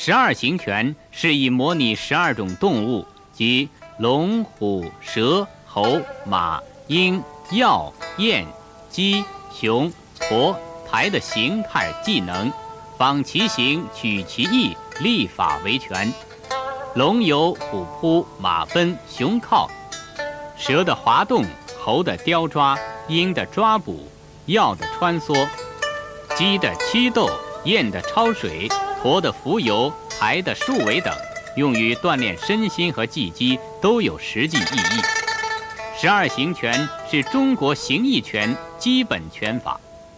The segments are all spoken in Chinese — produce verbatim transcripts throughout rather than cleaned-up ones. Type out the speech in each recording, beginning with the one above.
十二行拳是以模拟十二种动物，即龙、虎、蛇、猴、马、鹰、鹞、雁、鸡、熊、驼、台的形态技能，仿其形，取其意，立法为拳。龙游，虎扑，马奔，熊靠；蛇的滑动，猴的叼抓，鹰的抓捕，鹞的穿梭，鸡的驱斗，雁的抄水，驼的浮游，台的树尾等，用于锻炼身心和技击，都有实际意义。十二行拳是中国形意拳基本拳法。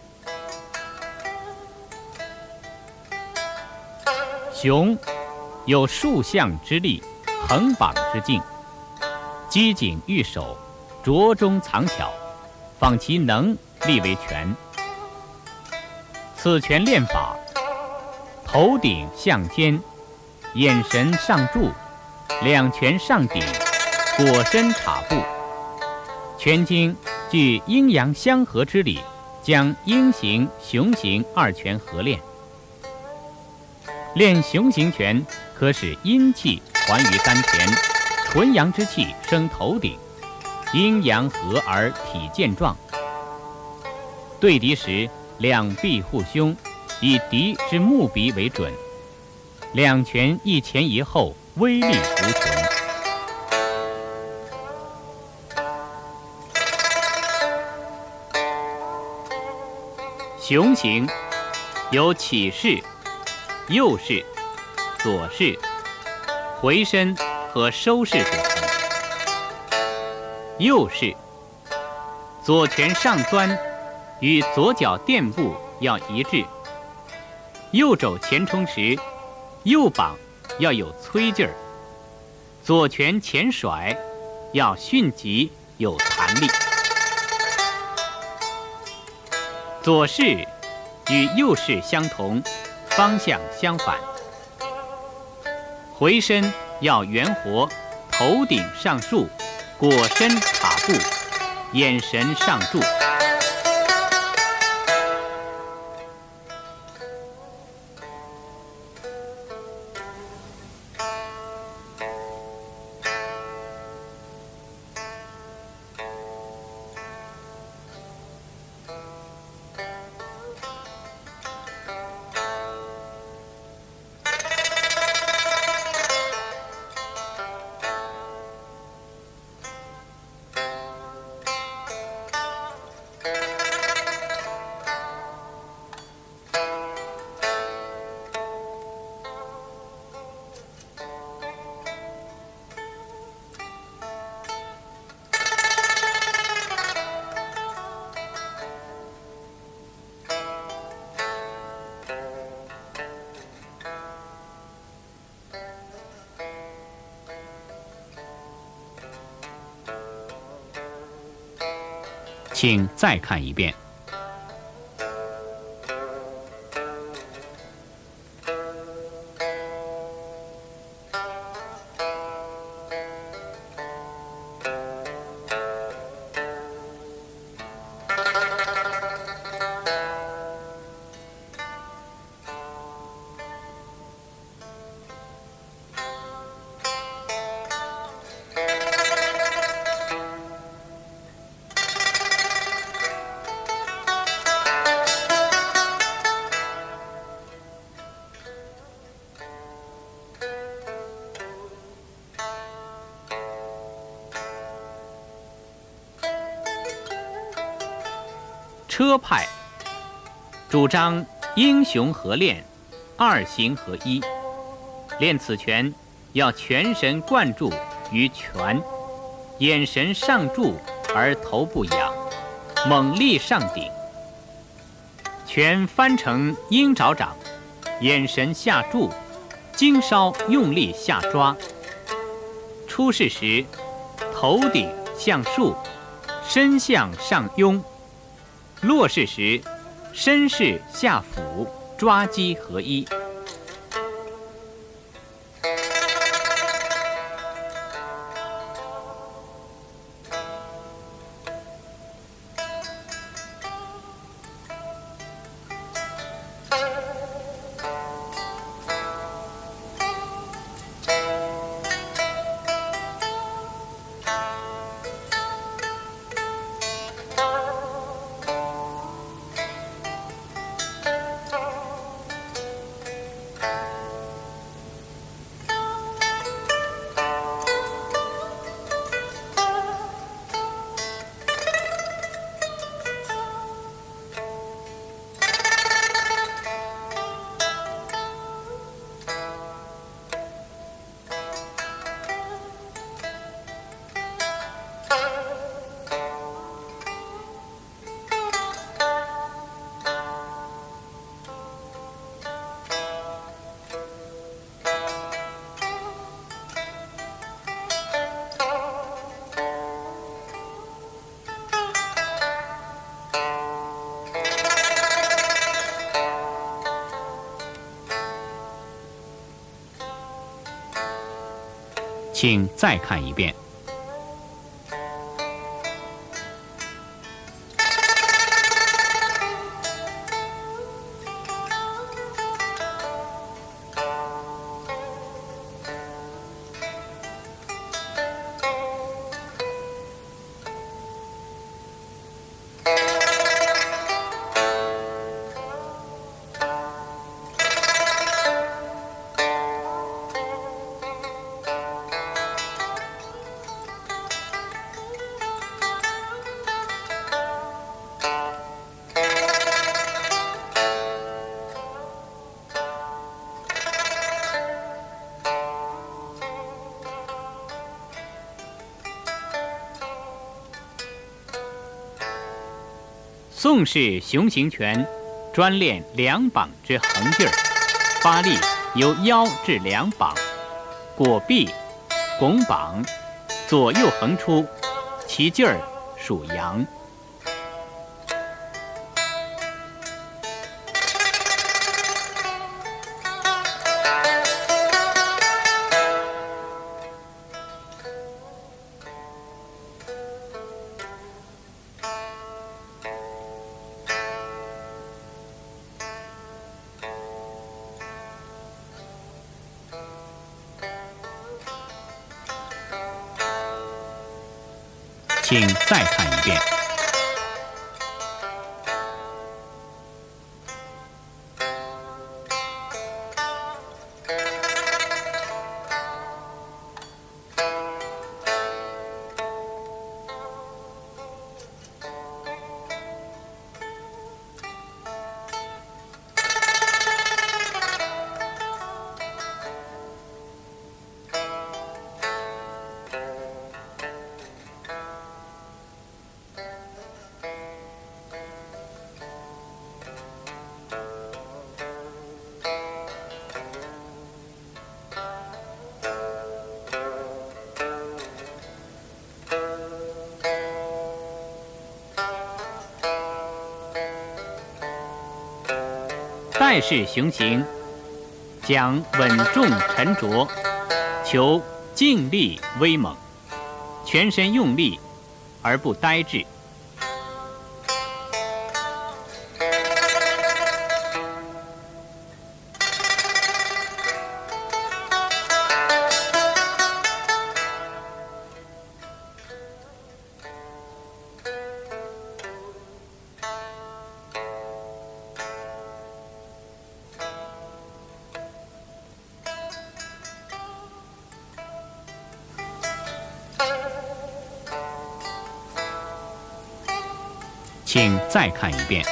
熊有竖向之力，横绑之劲，机警御守，着中藏巧，仿其能，立为拳。此拳练法：头顶向天，眼神上注，两拳上顶，裹身插步。拳经具阴阳相合之理，将阴形、熊形二拳合练。练熊形拳，可使阴气还于丹田，纯阳之气升头顶，阴阳合而体健壮。对敌时，两臂护胸，以敌之目鼻为准，两拳一前一后，威力无穷。熊形有起势、右势、左势、回身和收势组成。右势，左拳上钻，与左脚垫步要一致；右肘前冲时，右膀要有催劲儿；左拳前甩，要迅疾有弹力。左势与右势相同，方向相反。回身要圆活，头顶上竖，裹身卡步，眼神上注。请再看一遍。车派主张英雄合练，二行合一。练此拳要全神贯注于拳，眼神上注而头部仰，猛力上顶。拳翻成鹰爪掌，眼神下注，经稍用力下抓。出势时，头顶向竖，身向上拥。落势时，身势下俯，抓击合一。 请再看一遍。宋式熊形拳专练两膀之横劲儿，发力由腰至两膀，裹臂、拱膀，左右横出，其劲儿属阳。请再看一遍。带式熊形讲稳重沉着，求劲力威猛，全身用力而不呆滞。请再看一遍。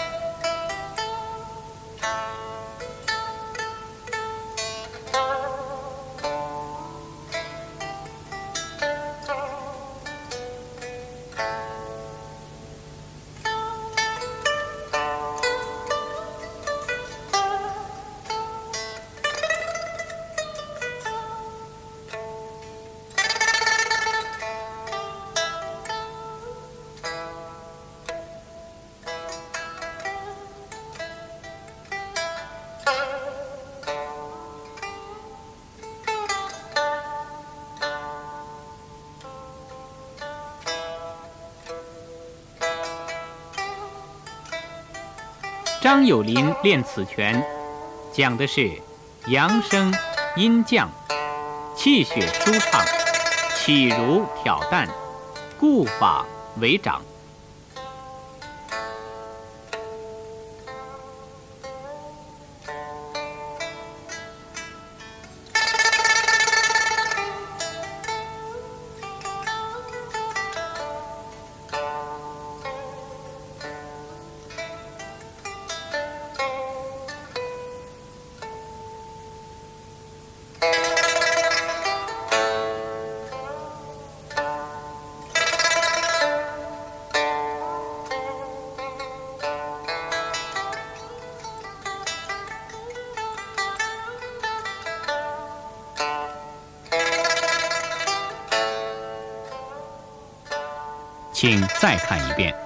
张友林练此拳，讲的是阳升阴降，气血舒畅，起如挑担，固法为掌。请再看一遍。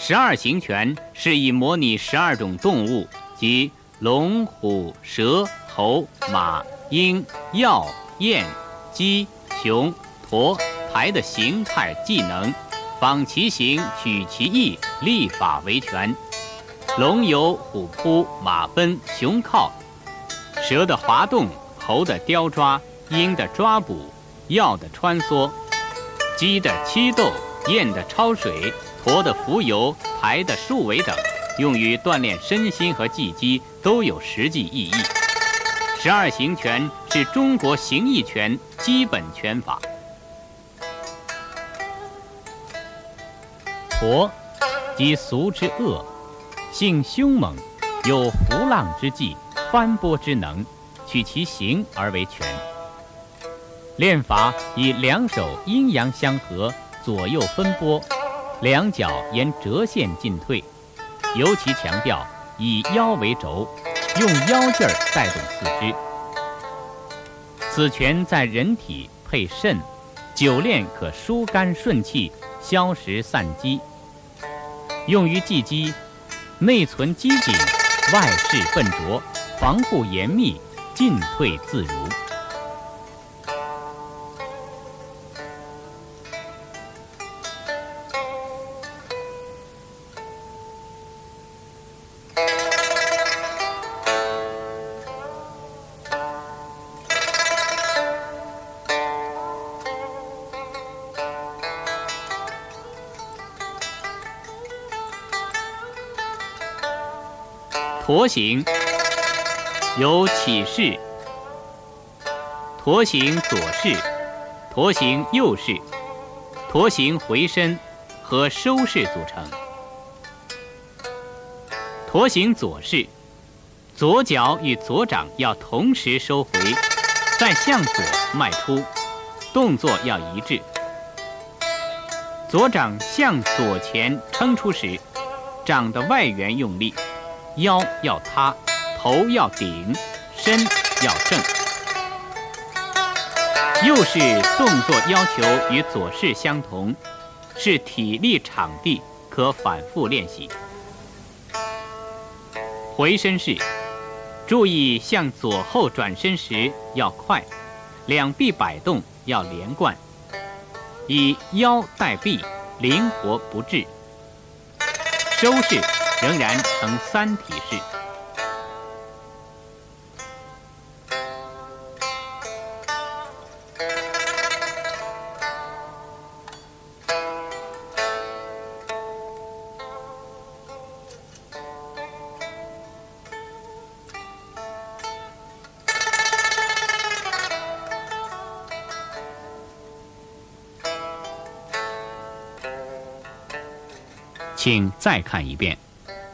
十二行拳是以模拟十二种动物，即龙、虎、蛇、猴、马、鹰、鹞、雁、鸡、熊、驼、台的形态技能，仿其形，取其意，立法为拳。龙游，虎扑，马奔，熊靠；蛇的滑动，猴的叼抓，鹰的抓捕，鹞的穿梭，鸡的七斗，雁的抄水，驼的浮游，台的束尾等，用于锻炼身心和技击，都有实际意义。十二行拳是中国形意拳基本拳法。驼，即俗之恶，性凶猛，有浮浪之技，翻波之能，取其形而为拳。练法以两手阴阳相合，左右分拨，两脚沿折线进退，尤其强调以腰为轴，用腰劲儿带动四肢。此拳在人体配肾，久练可疏肝顺气，消食散积。用于技击，内存机警，外视笨拙，防护严密，进退自如。驼形有起势、驼形左势、驼形右势、驼形回身和收势组成。驼形左势，左脚与左掌要同时收回，再向左迈出，动作要一致。左掌向左前撑出时，掌的外缘用力，腰要塌，头要顶，身要正。右式动作要求与左式相同，是体力场地，可反复练习。回身式，注意向左后转身时要快，两臂摆动要连贯，以腰带臂，灵活不滞。收式仍然呈三体式。请再看一遍。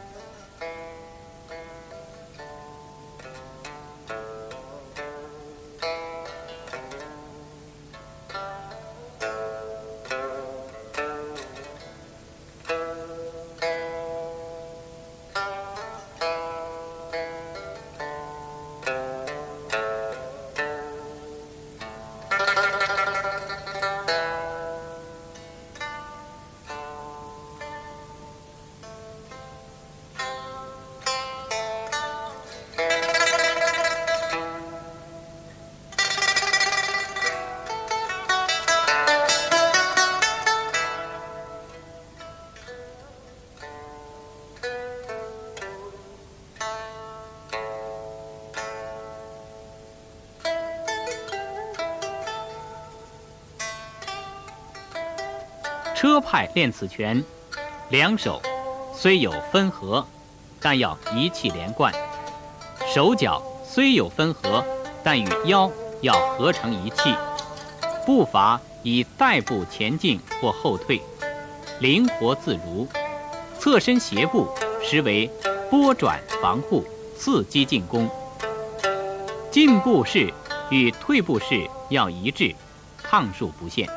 车派练此拳，两手虽有分合，但要一气连贯；手脚虽有分合，但与腰要合成一气。步伐以带步前进或后退，灵活自如。侧身斜步实为拨转防护，伺机进攻。进步式与退步式要一致，趟数不限。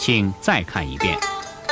请再看一遍。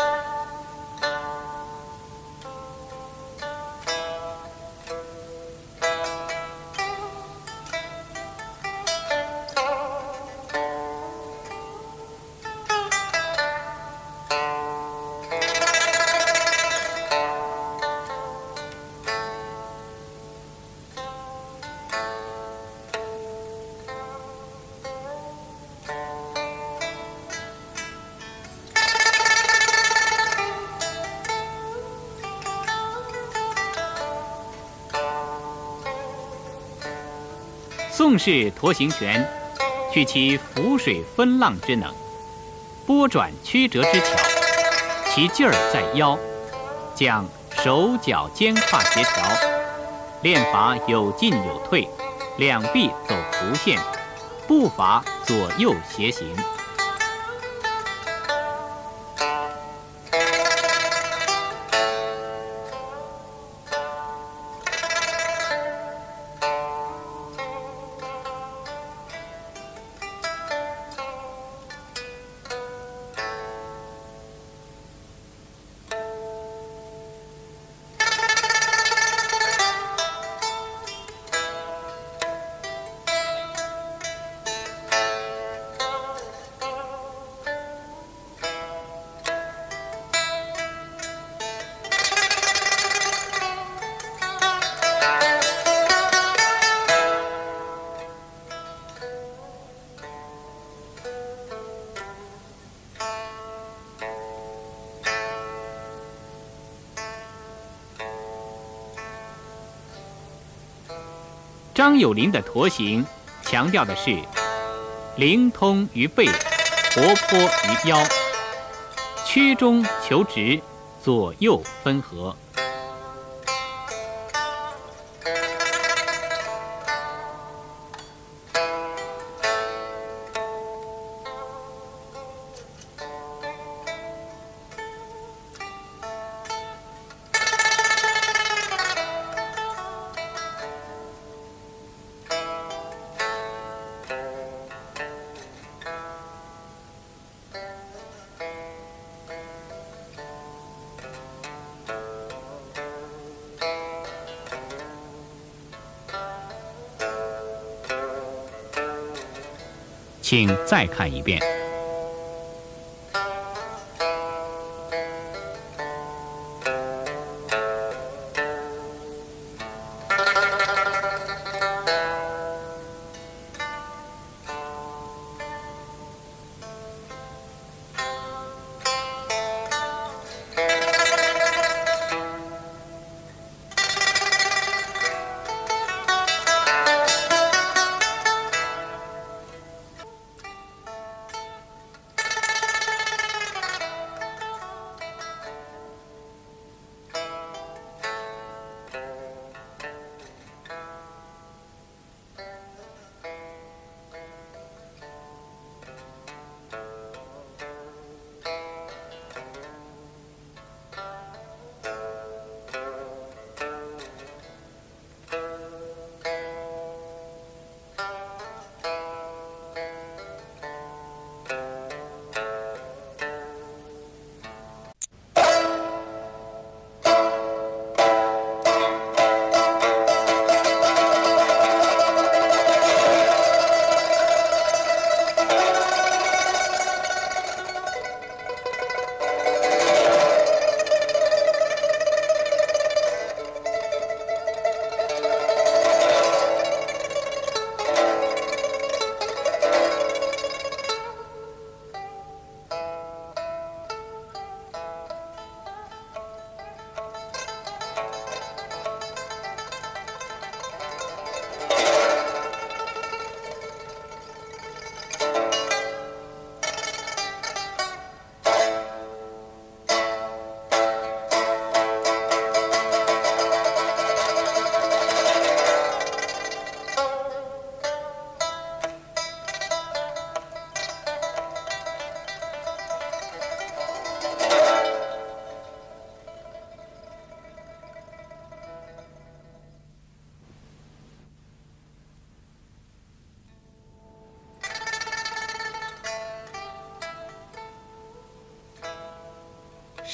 宋式橐形拳，取其浮水分浪之能，拨转曲折之巧，其劲儿在腰，将手脚肩胯协调，练法有进有退，两臂走弧线，步伐左右协行。张友邻的橐形强调的是灵通于背，活泼于腰，曲中求直，左右分合。请再看一遍。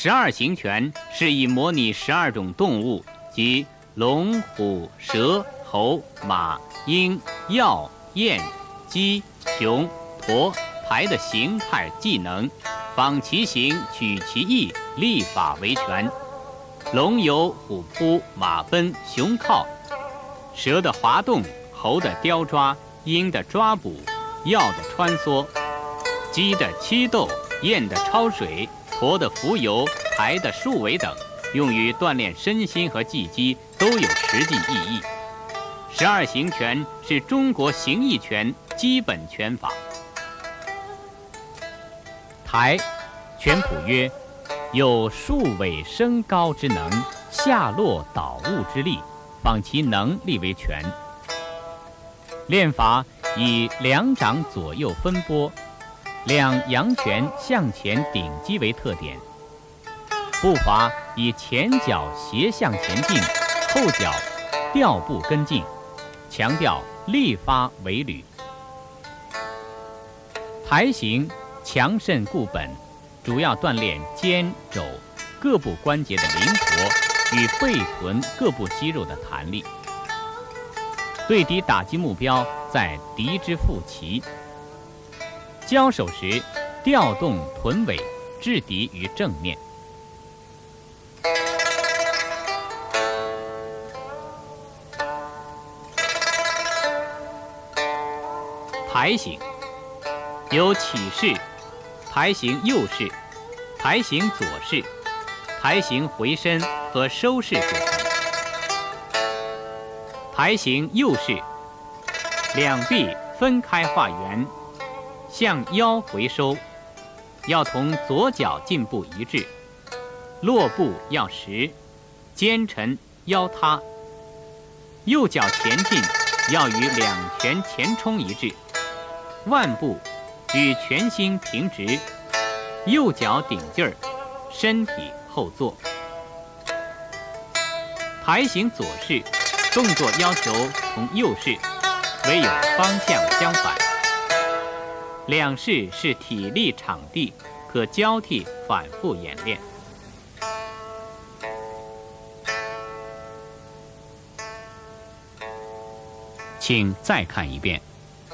十二行拳是以模拟十二种动物，即龙、虎、蛇、猴、马、鹰、鹞、雁、鸡、熊、驼、排的形态技能，仿其形，取其意，立法为拳。龙游，虎扑，马奔，熊靠；蛇的滑动，猴的叼抓，鹰的抓捕，鹞的穿梭，鸡的祛斗，雁的抄水，驼的浮游，排的束尾等，用于锻炼身心和技击，都有实际意义。十二行拳是中国形意拳基本拳法。 抬，拳谱曰：有束尾升高之能，下落导物之力，仿其能立为拳。练法以两掌左右分拨，两阳拳向前顶击为特点。步伐以前脚斜向前进，后脚调步跟进，强调立发为履。抬形强肾固本，主要锻炼肩、肘各部关节的灵活与背臀各部肌肉的弹力。对敌打击目标在敌之腹脐。交手时调动臀尾，置敌于正面。 抬形有起势、抬形右势、抬形左势、抬形回身和收势组成。抬形右势，两臂分开画圆，向腰回收，要同左脚进步一致，落步要实，肩沉腰塌。右脚前进要与两拳前冲一致，腕部与拳心平直，右脚顶劲儿，身体后坐。抬形左势，动作要求同右势唯有方向相反。两势是体力场地，可交替反复演练。 请再看一遍。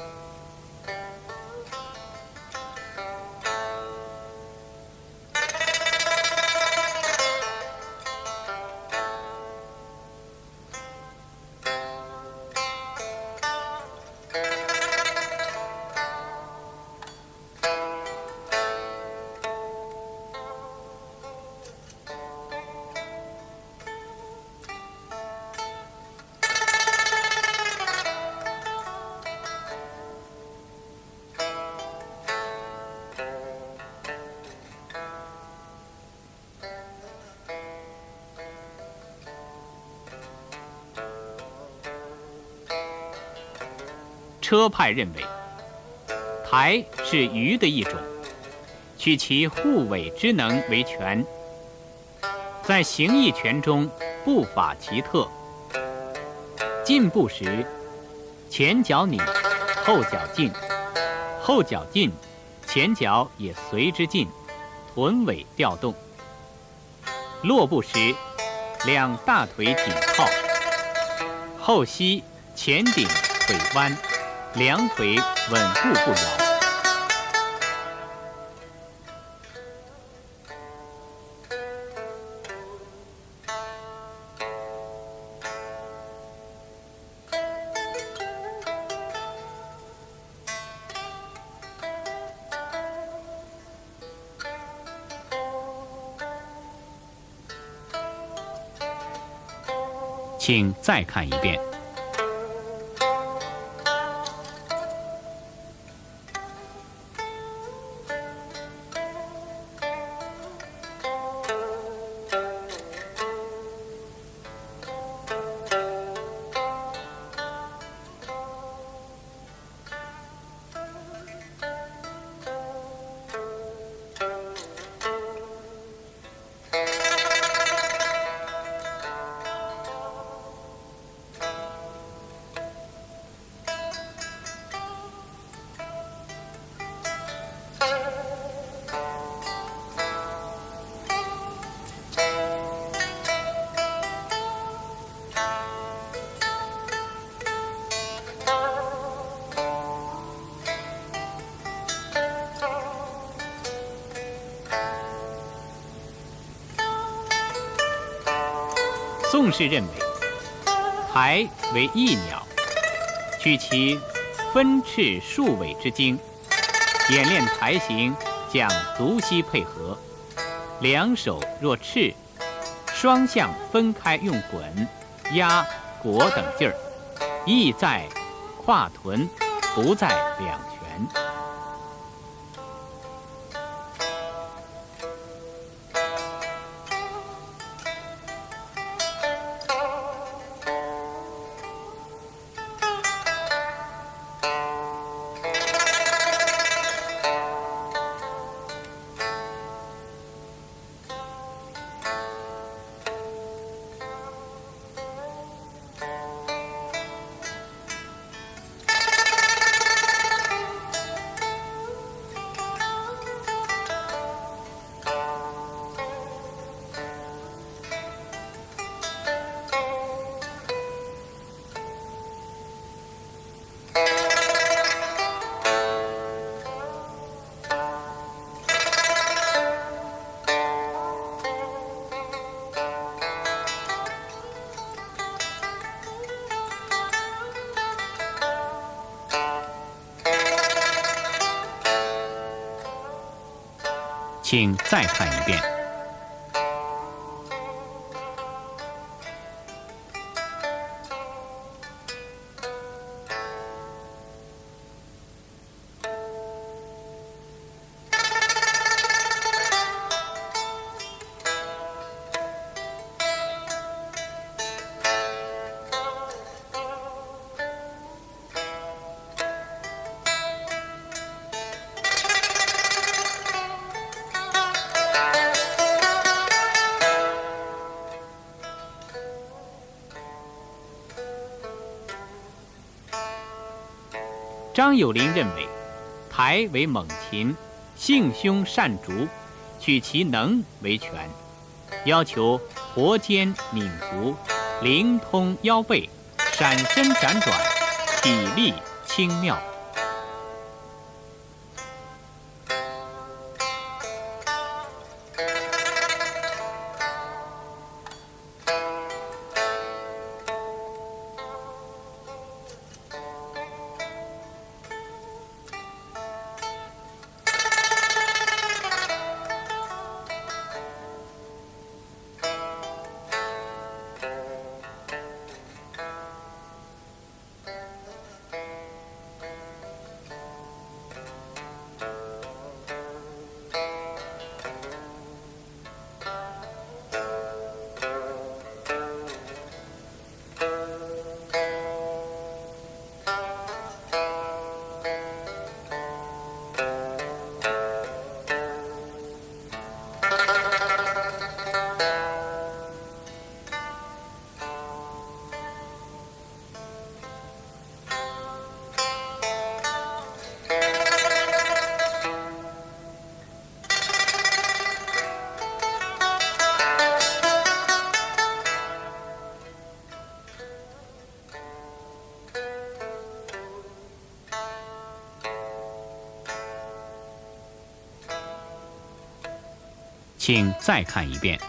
车派认为，抬是鱼的一种，取其护尾之能为拳。在形意拳中，步法奇特。进步时，前脚拧，后脚进，后脚进，前脚也随之进，臀尾调动。落步时，两大腿紧靠，后膝前顶，腿弯，两腿稳固不摇。 请再看一遍。 宋氏认为，台为翼鸟，取其分翅数尾之精，演练台形，讲足膝配合，两手若翅，双向分开用滚、压、裹等劲儿，意在胯臀，不在两拳。请再看一遍。张友邻认为，台为猛禽，性凶善逐，取其能为全，要求活肩敏足，灵通腰背，闪身辗转，体力轻妙。请再看一遍。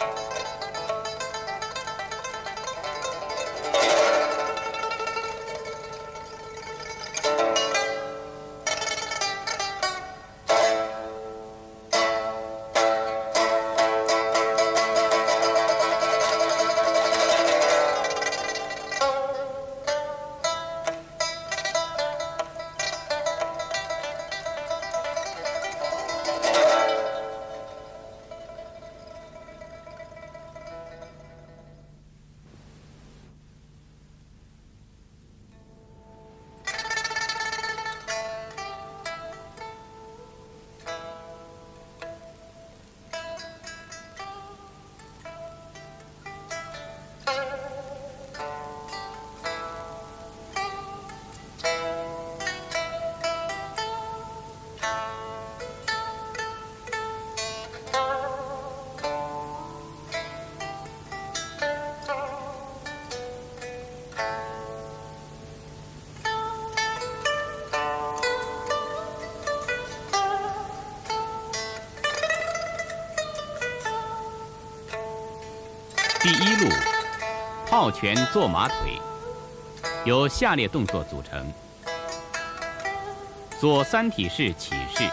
第一路，炮拳坐马腿，由下列动作组成：左三体式起势。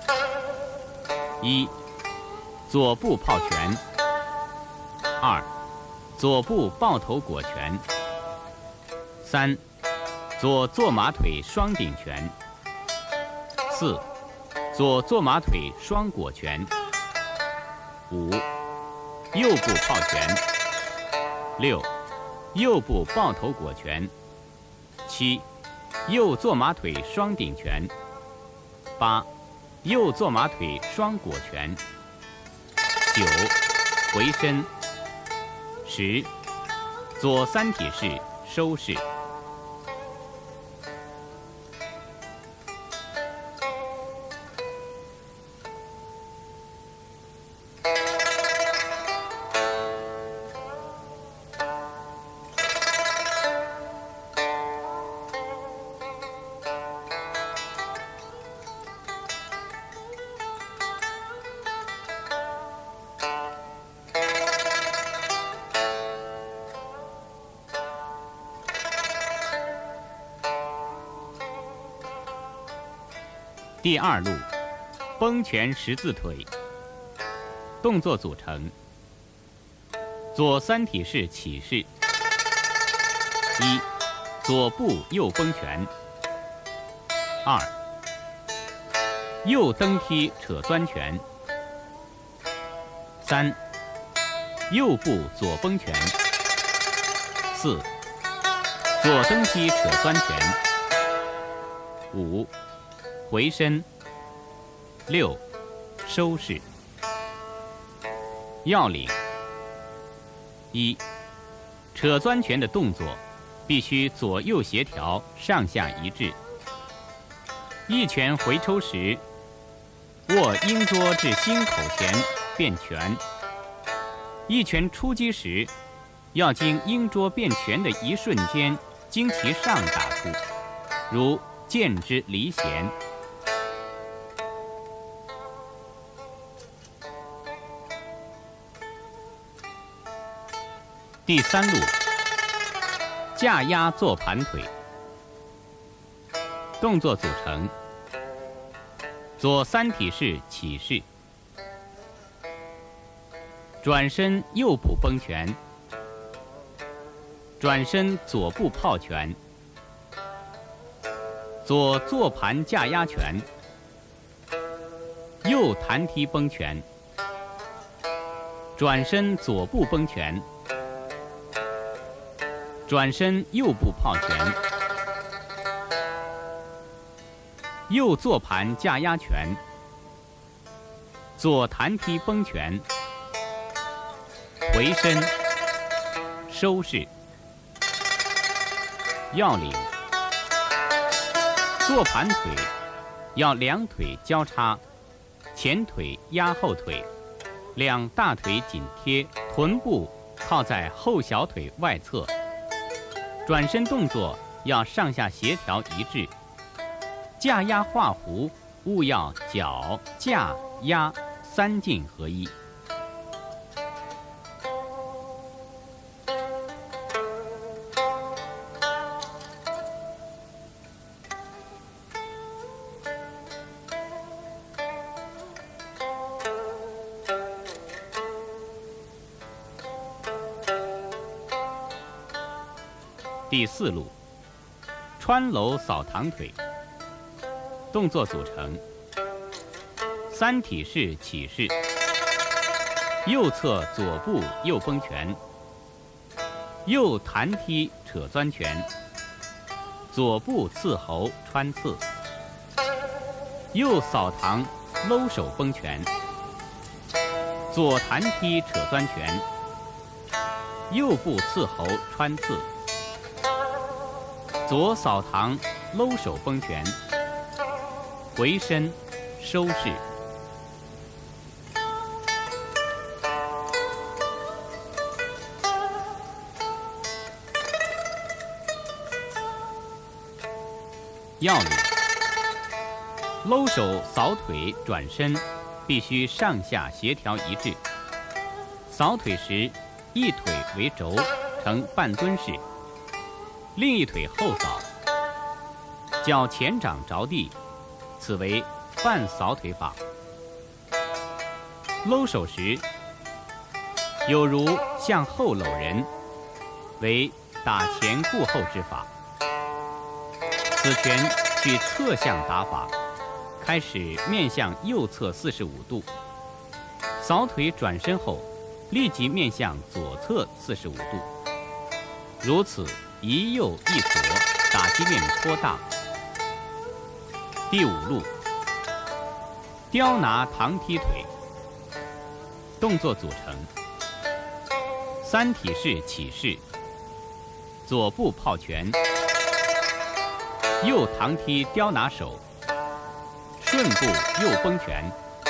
一、左步炮拳；二、左步抱头裹拳；三、左坐马腿双顶拳；四、左坐马腿双裹拳；五、右步炮拳；六、右步抱头裹拳；七、右坐马腿双顶拳；八、右坐马腿双裹拳；九、回身；十、左三体式收势。第二路，崩拳十字腿。动作组成：左三体式起势。一、左步右崩拳；二、右蹬踢扯钻拳；三、右步左崩拳；四、左蹬踢扯钻拳；五、回身；六、收势。要领：一、扯钻拳的动作必须左右协调，上下一致。一拳回抽时，握鹰捉至心口前变拳；一拳出击时，要经鹰捉变拳的一瞬间，经其上打出，如剑之离弦。第三路，架压坐盘腿。动作组成：左三体式起势，转身右步崩拳，转身左步炮拳，左坐盘架压拳，右弹踢崩拳，转身左步崩拳，转身右步炮拳，右坐盘架压拳，左弹踢崩拳，回身，收势。要领：坐盘腿要两腿交叉，前腿压后腿，两大腿紧贴，臀部靠在后小腿外侧。转身动作要上下协调一致。架压画弧务要脚架压三劲合一。 第四路，穿楼扫堂腿。动作组成：三体式起势，右侧左步右崩拳，右弹踢扯钻拳，左步刺喉穿刺，右扫堂搂手崩拳，左弹踢扯钻拳，右步刺喉穿刺，左扫堂搂手崩拳，回身收势。要领：搂手扫腿转身必须上下协调一致。扫腿时，一腿为轴，呈半蹲式；另一腿后扫，脚前掌着地，此为半扫腿法。搂手时，有如向后搂人，为打前顾后之法。此拳取侧向打法，开始面向右侧四十五度，扫腿转身后，立即面向左侧四十五度，如此一右一左，打击面颇大。第五路，刁拿堂踢腿。动作组成：三体式起势，左步炮拳，右堂踢刁拿手，顺步右崩拳，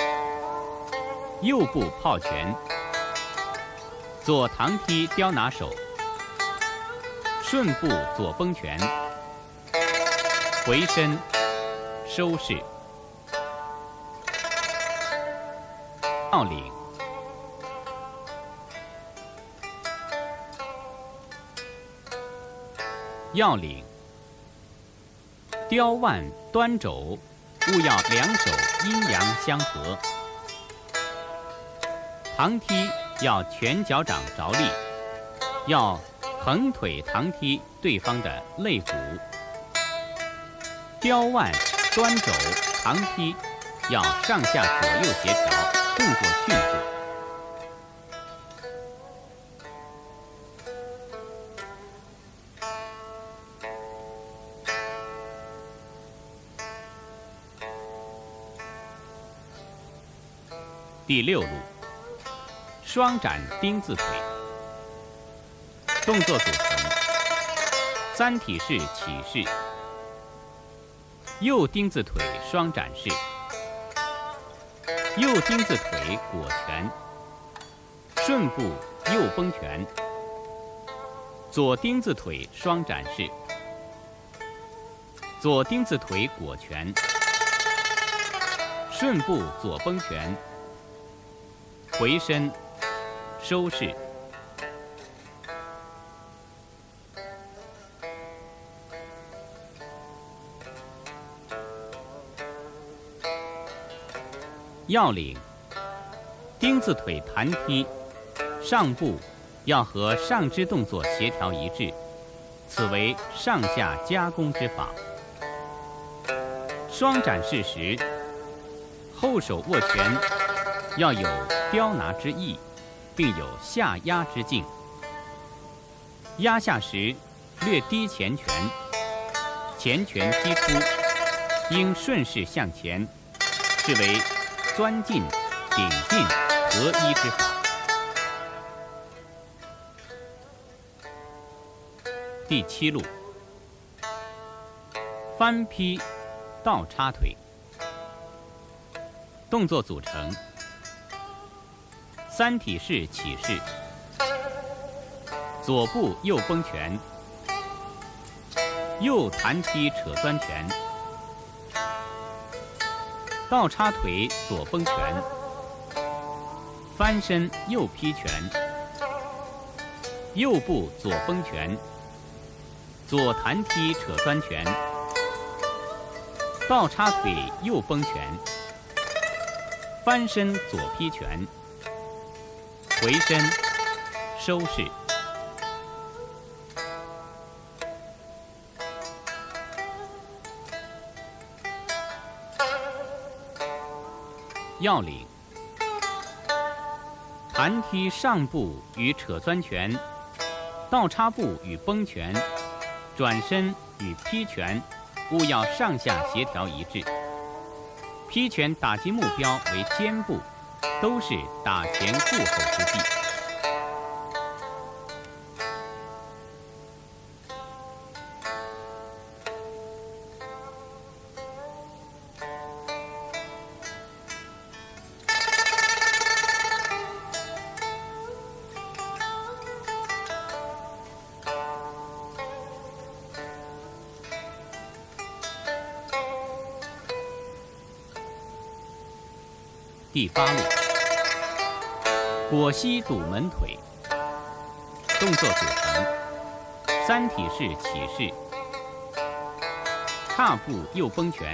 右步炮拳，左堂踢刁拿手，顺步左崩拳，回身收势。要领：要领刁腕端肘，务要两手阴阳相合。堂踢要全脚掌着力，要横腿堂踢对方的肋骨。刁腕端肘堂踢要上下左右协调，动作迅速。第六路，双斩丁字腿。动作组成：三体式起势，右丁字腿双斩式，右丁字腿裹拳，顺步右崩拳，左丁字腿双斩式，左丁字腿裹拳，顺步左崩拳，回身收势。要领：丁字腿弹踢，上步要和上肢动作协调一致，此为上下夹攻之法。双斩式时，后手握拳要有刁拿之意，并有下压之劲。压下时略低前拳，前拳踢出，应顺势向前，是为钻进、顶进合一之法。第七路，翻劈倒插腿。动作组成：三体式起势，左步右崩拳，右弹踢扯钻拳，倒插腿左崩拳，翻身右劈拳，右步左崩拳，左弹踢扯钻拳，倒插腿右崩拳，翻身左劈拳，回身收势。 要领：盘踢上部与扯钻拳，倒插步与绷拳，转身与劈拳，务要上下协调一致。劈拳打击目标为肩部，都是打前顾后之计。第八路，裹膝堵门腿。动作组成：三体式起势，踏步右绷拳，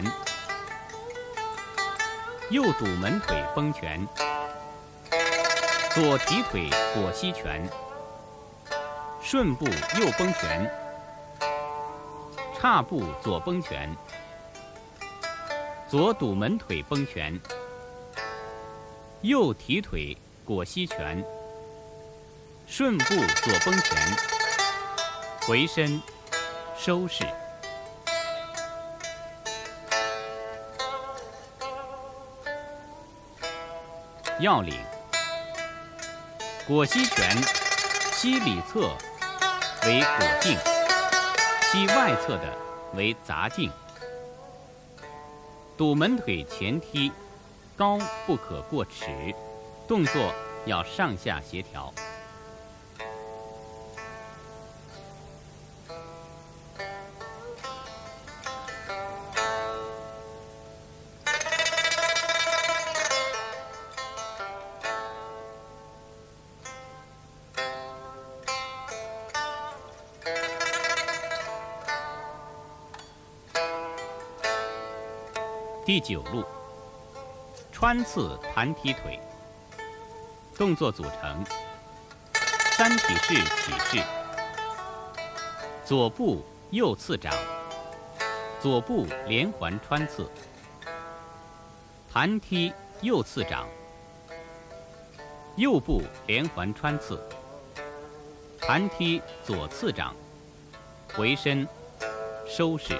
右堵门腿绷拳，左提腿裹膝拳，顺步右绷拳，踏步左绷拳，左堵门腿绷拳，右提腿裹膝拳，顺步左绷拳，回身收势。要领：裹膝拳，膝里侧为裹劲，膝外侧的为砸劲。堵门腿前踢，高不可过尺，动作要上下协调。第九路，穿刺盘踢腿。动作组成：三体式起势，左步右刺掌，左步连环穿刺，盘踢右刺掌，右步连环穿刺，盘踢左刺掌，回身收势。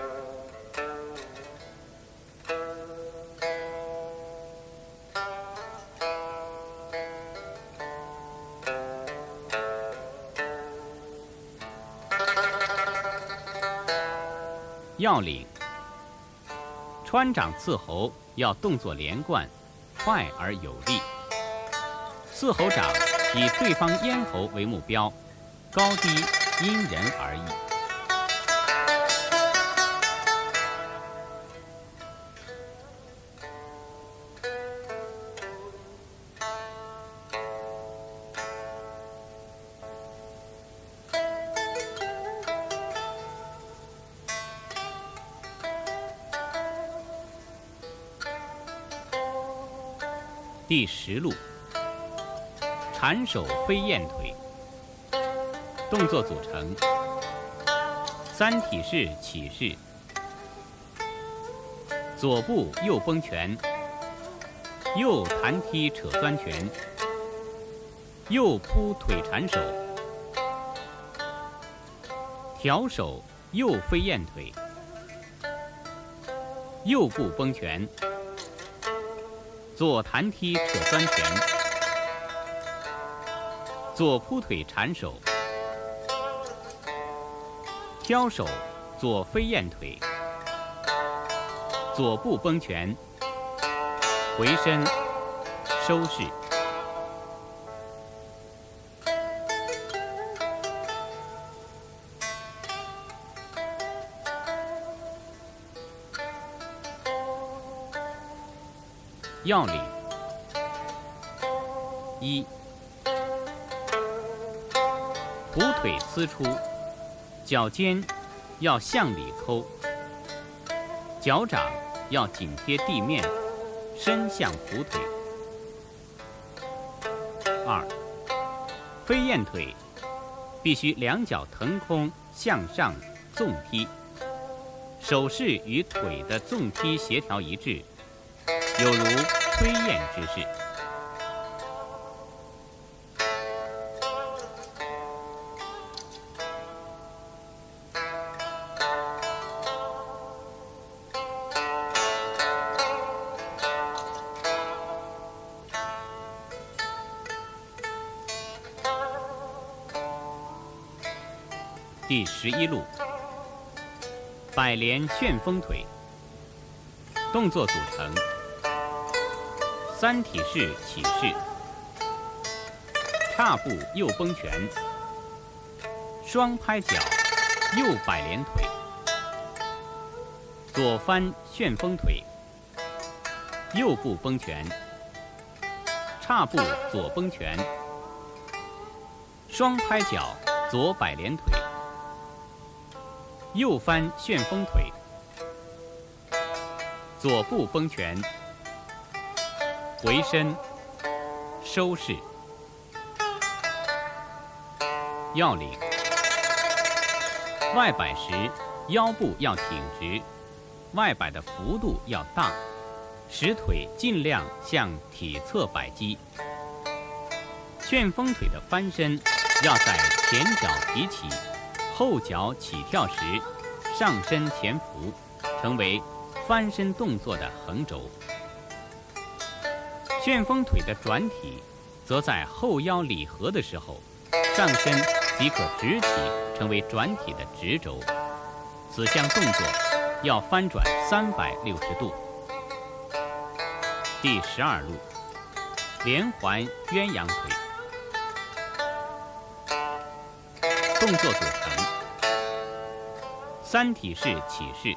要领：穿掌刺喉要动作连贯，快而有力。刺喉掌以对方咽喉为目标，高低因人而异。第十路，缠手飞燕腿。动作组成：三体式起势，左步右绷拳，右弹踢扯钻拳，右扑腿缠手，挑手右飞燕腿，右步绷拳，左弹踢扯钻拳，左扑腿缠手，挑手左飞燕腿，左步绷拳，回身收势。要领：一、虎腿呲出，脚尖要向里抠，脚掌要紧贴地面，伸向虎腿。二、飞燕腿必须两脚腾空向上纵踢，手势与腿的纵踢协调一致，有如推雁之势。第十一路，百连旋风腿。动作组成：三体式起势，叉步右崩拳，双拍脚，右百连腿，左翻旋风腿，右步崩拳，叉步左崩拳，双拍脚，左百连腿。右翻旋风腿，左步崩拳，回身收势。要领：外摆时腰部要挺直，外摆的幅度要大，使腿尽量向体侧摆击。旋风腿的翻身要在前脚提起，后脚起跳时，上身前伏，成为翻身动作的横轴。旋风腿的转体，则在后腰礼合的时候，上身即可直起，成为转体的直轴。此项动作要翻转三百六十度。第十二路，连环鸳鸯腿。动作组成：三体式起势，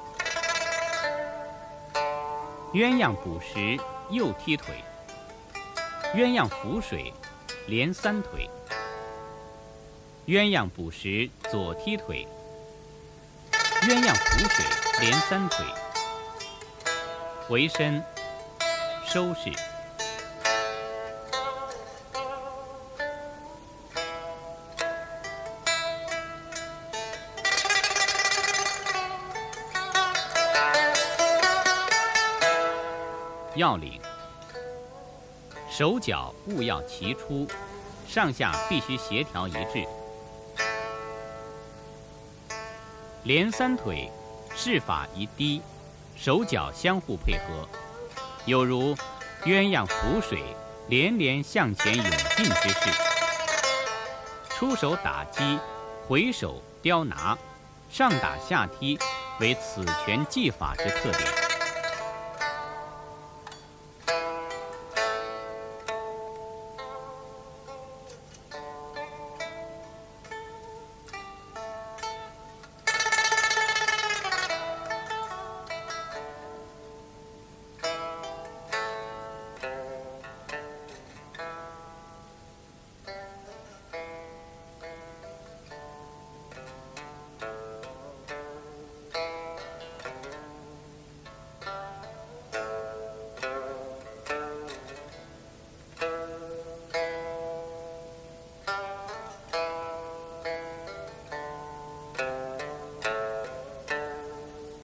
鸳鸯捕食右踢腿，鸳鸯浮水连三腿，鸳鸯捕食左踢腿，鸳鸯浮水连三腿，回身收势。要领：手脚勿要齐出，上下必须协调一致。连三腿势法宜低，手脚相互配合，有如鸳鸯浮水连连向前涌进之势。出手打击，回手刁拿，上打下踢为此拳技法之特点。